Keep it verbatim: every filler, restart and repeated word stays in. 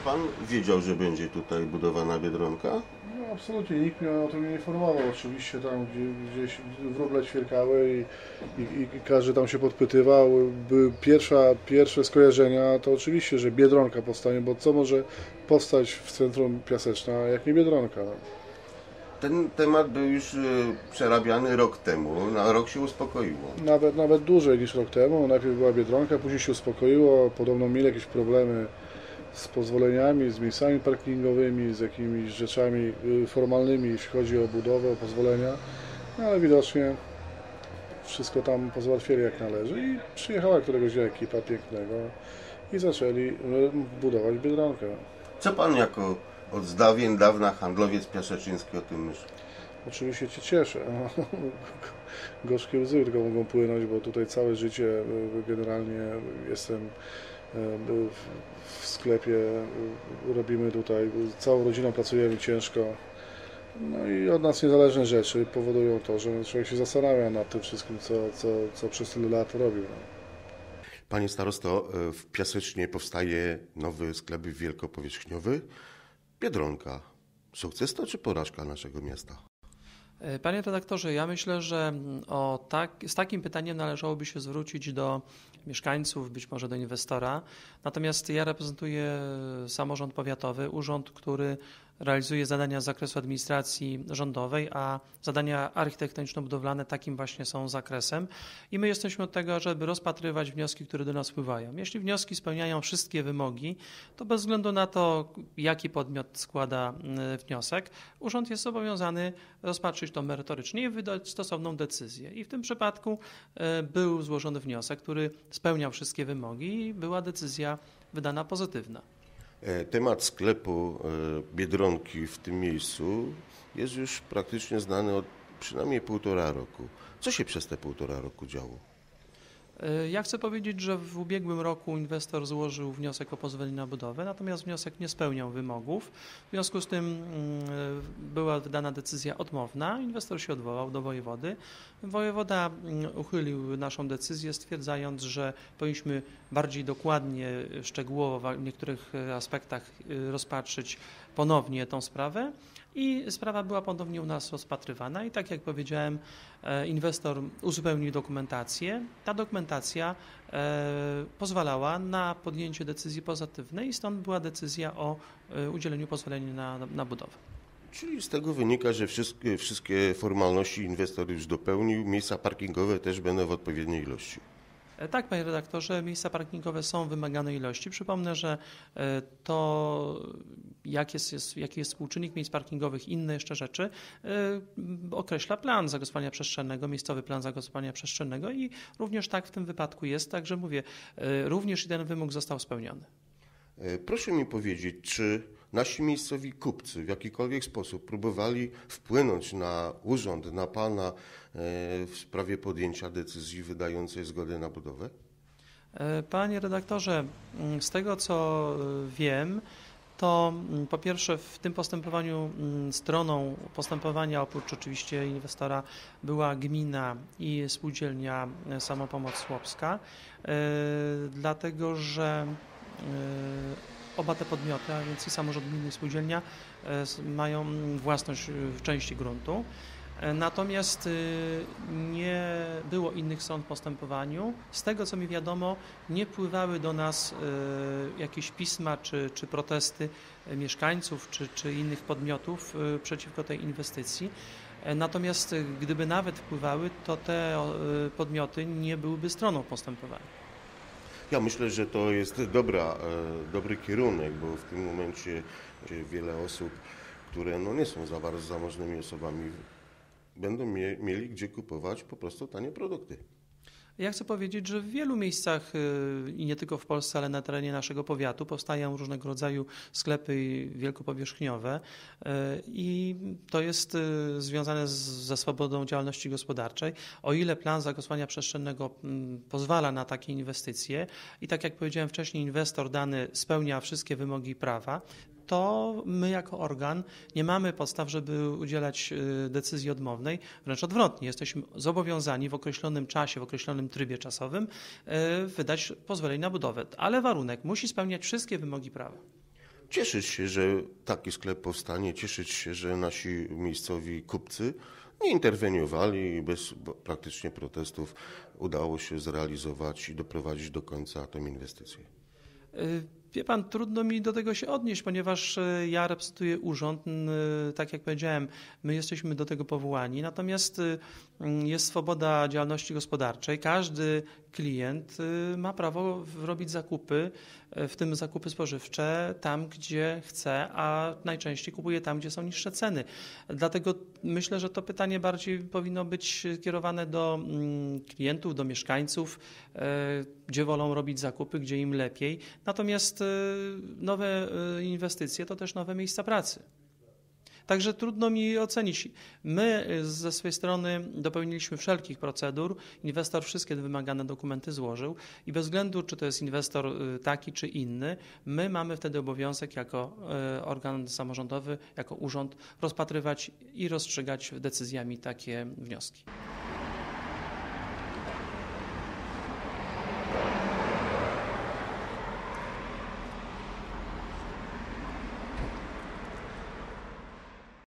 pan wiedział, że będzie tutaj budowana Biedronka? No, absolutnie, nikt mnie o tym nie informował. Oczywiście tam gdzie, gdzieś wróble ćwierkały i, i, i każdy tam się podpytywał. Były pierwsza, pierwsze skojarzenia to oczywiście, że Biedronka powstanie, bo co może powstać w centrum Piaseczna, jak nie Biedronka. No. Ten temat był już przerabiany rok temu, na rok się uspokoiło. Nawet, nawet dłużej niż rok temu. Najpierw była Biedronka, później się uspokoiło. Podobno mieli jakieś problemy z pozwoleniami, z miejscami parkingowymi, z jakimiś rzeczami formalnymi, jeśli chodzi o budowę, o pozwolenia. No ale widocznie wszystko tam pozałatwiali jak należy i przyjechała któregoś dnia ekipa pięknego i zaczęli budować Biedronkę. Co pan jako od dawien dawna handlowiec piaseczyński o tym myśli? Oczywiście się cieszę. Gorzkie łzy tylko mogą płynąć, bo tutaj całe życie generalnie jestem w sklepie, robimy tutaj, całą rodziną pracujemy ciężko. No i od nas niezależne rzeczy powodują to, że człowiek się zastanawia nad tym wszystkim, co, co, co przez tyle lat robił. Panie starosto, w Piasecznie powstaje nowy sklep wielkopowierzchniowy. Biedronka. Sukces to czy porażka naszego miasta? Panie redaktorze, ja myślę, że o tak, z takim pytaniem należałoby się zwrócić do mieszkańców, być może do inwestora. Natomiast ja reprezentuję samorząd powiatowy, urząd, który realizuje zadania z zakresu administracji rządowej, a zadania architektoniczno-budowlane takim właśnie są zakresem. I my jesteśmy od tego, żeby rozpatrywać wnioski, które do nas wpływają. Jeśli wnioski spełniają wszystkie wymogi, to bez względu na to, jaki podmiot składa wniosek, urząd jest zobowiązany rozpatrzyć to merytorycznie i wydać stosowną decyzję. I w tym przypadku był złożony wniosek, który spełniał wszystkie wymogi i była decyzja wydana pozytywna. Temat sklepu Biedronki w tym miejscu jest już praktycznie znany od przynajmniej półtora roku. Co się przez te półtora roku działo? Ja chcę powiedzieć, że w ubiegłym roku inwestor złożył wniosek o pozwolenie na budowę, natomiast wniosek nie spełniał wymogów. W związku z tym była wydana decyzja odmowna, inwestor się odwołał do wojewody. Wojewoda uchylił naszą decyzję, stwierdzając, że powinniśmy bardziej dokładnie, szczegółowo w niektórych aspektach rozpatrzyć ponownie tą sprawę. I sprawa była ponownie u nas rozpatrywana i tak jak powiedziałem, inwestor uzupełnił dokumentację. Ta dokumentacja pozwalała na podjęcie decyzji pozytywnej i stąd była decyzja o udzieleniu pozwolenia na, na budowę. Czyli z tego wynika, że wszystkie, wszystkie formalności inwestor już dopełnił, miejsca parkingowe też będą w odpowiedniej ilości. Tak, panie redaktorze, miejsca parkingowe są wymagane ilości. Przypomnę, że to jak jest, jest, jaki jest współczynnik miejsc parkingowych i inne jeszcze rzeczy określa plan zagospodarowania przestrzennego, miejscowy plan zagospodarowania przestrzennego i również tak w tym wypadku jest. Także mówię, również ten wymóg został spełniony. Proszę mi powiedzieć, czy nasi miejscowi kupcy w jakikolwiek sposób próbowali wpłynąć na urząd, na pana w sprawie podjęcia decyzji wydającej zgodę na budowę? Panie redaktorze, z tego co wiem, to po pierwsze w tym postępowaniu stroną postępowania oprócz oczywiście inwestora była gmina i spółdzielnia Samopomoc Chłopska, dlatego że oba te podmioty, a więc i samorząd gminy i spółdzielnia mają własność w części gruntu. Natomiast nie było innych stron w postępowaniu. Z tego co mi wiadomo, nie wpływały do nas jakieś pisma czy, czy protesty mieszkańców czy, czy innych podmiotów przeciwko tej inwestycji. Natomiast gdyby nawet wpływały, to te podmioty nie byłyby stroną postępowania. Ja myślę, że to jest dobra, dobry kierunek, bo w tym momencie wiele osób, które no nie są za bardzo zamożnymi osobami, będą mie mieli gdzie kupować po prostu tanie produkty. Ja chcę powiedzieć, że w wielu miejscach i nie tylko w Polsce, ale na terenie naszego powiatu powstają różnego rodzaju sklepy wielkopowierzchniowe i to jest związane z, ze swobodą działalności gospodarczej. O ile plan zagospodarowania przestrzennego pozwala na takie inwestycje i tak jak powiedziałem wcześniej, inwestor dany spełnia wszystkie wymogi prawa, to my jako organ nie mamy podstaw, żeby udzielać decyzji odmownej. Wręcz odwrotnie, jesteśmy zobowiązani w określonym czasie, w określonym trybie czasowym wydać pozwolenie na budowę, ale warunek musi spełniać wszystkie wymogi prawa. cieszyć się, że taki sklep powstanie, cieszyć się, że nasi miejscowi kupcy nie interweniowali i bez praktycznie protestów udało się zrealizować i doprowadzić do końca tę inwestycję. Wie pan, trudno mi do tego się odnieść, ponieważ ja reprezentuję urząd, tak jak powiedziałem, my jesteśmy do tego powołani, natomiast jest swoboda działalności gospodarczej. Każdy klient ma prawo robić zakupy, w tym zakupy spożywcze, tam gdzie chce, a najczęściej kupuje tam, gdzie są niższe ceny. Dlatego myślę, że to pytanie bardziej powinno być kierowane do klientów, do mieszkańców, gdzie wolą robić zakupy, gdzie im lepiej. Natomiast nowe inwestycje to też nowe miejsca pracy. Także trudno mi ocenić. My ze swojej strony dopełniliśmy wszelkich procedur. Inwestor wszystkie wymagane dokumenty złożył i bez względu, czy to jest inwestor taki, czy inny, my mamy wtedy obowiązek jako organ samorządowy, jako urząd rozpatrywać i rozstrzygać decyzjami takie wnioski.